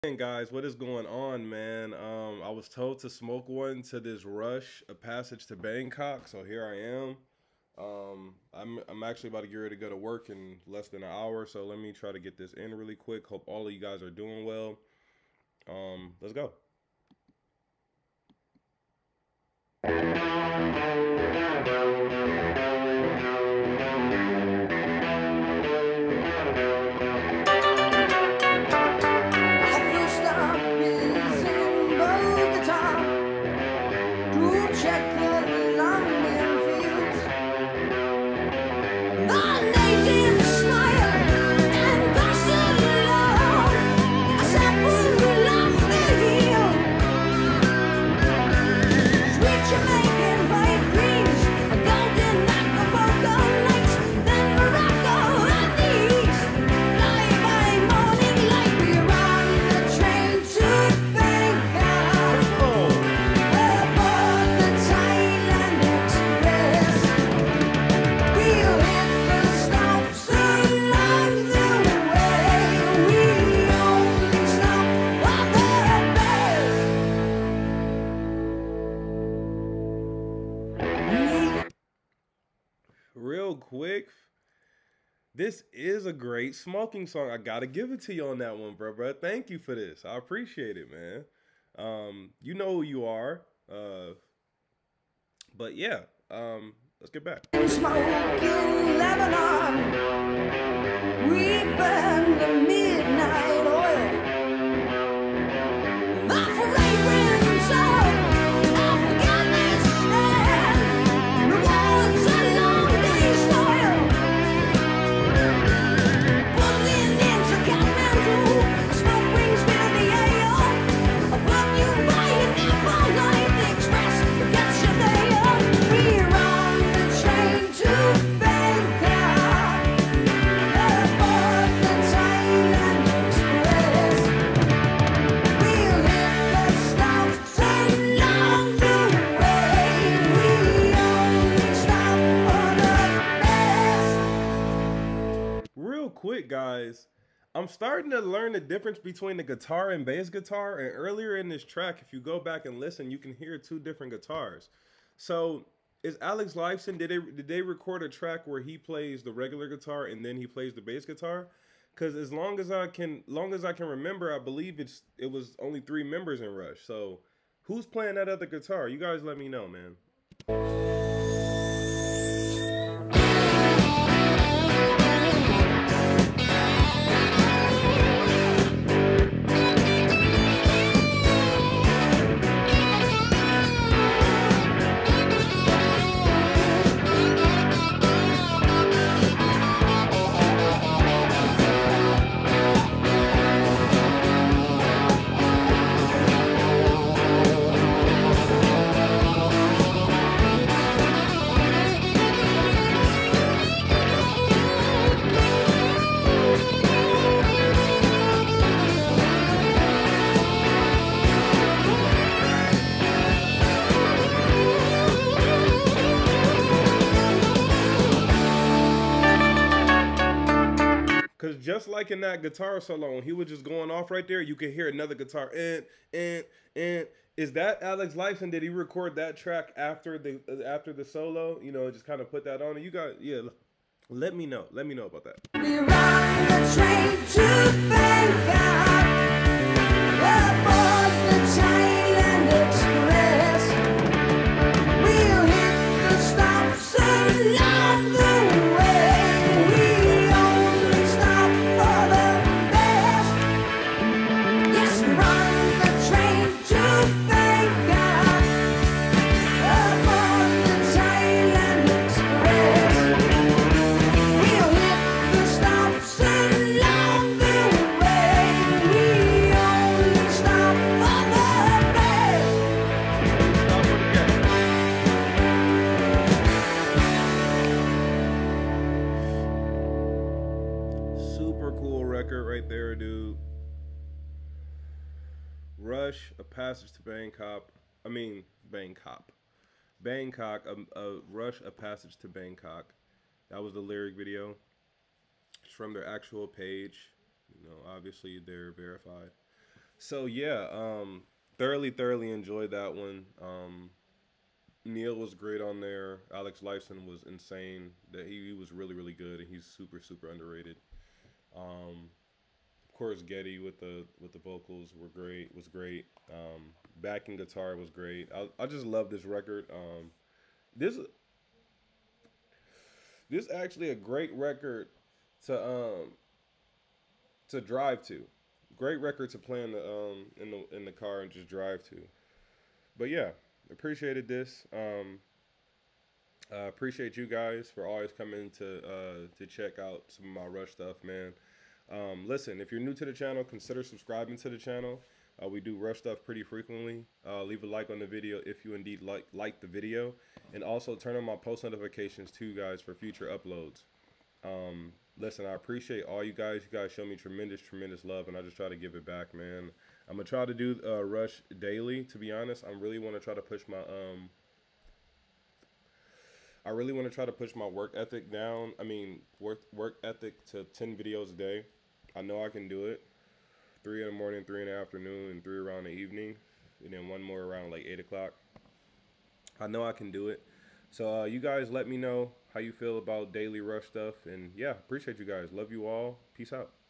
Hey guys, what is going on, man? I was told to smoke one to this Rush, a passage to Bangkok, so here I am. I'm actually about to get ready to go to work in less than an hour, so let me try to get this in really quick. Hope all of you guys are doing well. Let's go. Real quick, this is a great smoking song. I gotta give it to you on that one, bro. Thank you for this. I appreciate it, man. You know who you are. But yeah, let's get back. Smoking Lebanon, we burn the midnight oil. The fragrance of Afghanistan rewards a long day's toil. Pulling into Kathmandu, smoke rings fill the air. Above you by an Apple Night Express gets you there. We're on the train to Bangkok, aboard the Thailand Express. We'll hit the stops along the way. We only stop for the best. Real quick, guys, I'm starting to learn the difference between the guitar and bass guitar. And earlier in this track, if you go back and listen, you can hear two different guitars. So, is Alex Lifeson, did they record a track where he plays the regular guitar and then he plays the bass guitar? Because as long as I can remember, I believe it was only 3 members in Rush. So, who's playing that other guitar? You guys let me know, man. Because just like in that guitar solo, when he was just going off right there, you could hear another guitar. And. Is that Alex Lifeson? Did he record that track after the solo? You know, just kind of put that on. And you got, yeah, let me know. Let me know about that. We ride the train to Bangkok, aboard the Thailand Express. We'll hit the stops along the way. We only stop for the best. Yes, we ride the train to Bangkok, aboard the Thailand Express. We'll hit the stops along the way. We only stop for the best. Super cool record right there, dude. Rush, a passage to Bangkok. Bangkok, Rush, a passage to Bangkok. That was the lyric video. It's from their actual page. You know, obviously they're verified. So yeah, thoroughly enjoyed that one. Neil was great on there. Alex Lifeson was insane. That he was really good, and he's super underrated. Of course, Getty with the vocals were great. Was great. Backing guitar was great. I just love this record. This this actually a great record to drive to. Great record to play in the car and just drive to. But yeah, appreciated this. Appreciate you guys for always coming to check out some of my Rush stuff, man. Listen, if you're new to the channel, consider subscribing to the channel. We do Rush stuff pretty frequently. Leave a like on the video if you indeed like the video, and also turn on my post notifications too, guys, for future uploads. Listen, I appreciate all you guys. You guys show me tremendous love, and I just try to give it back, man. I'm gonna try to do Rush daily. To be honest, I really want to try to push my I really want to try to push my work ethic down. I mean, work ethic to 10 videos a day. I know I can do it. 3 in the morning, 3 in the afternoon, and 3 around the evening, and then one more around like 8 o'clock. I know I can do it. So you guys let me know how you feel about daily Rush stuff. And yeah, appreciate you guys. Love you all. Peace out.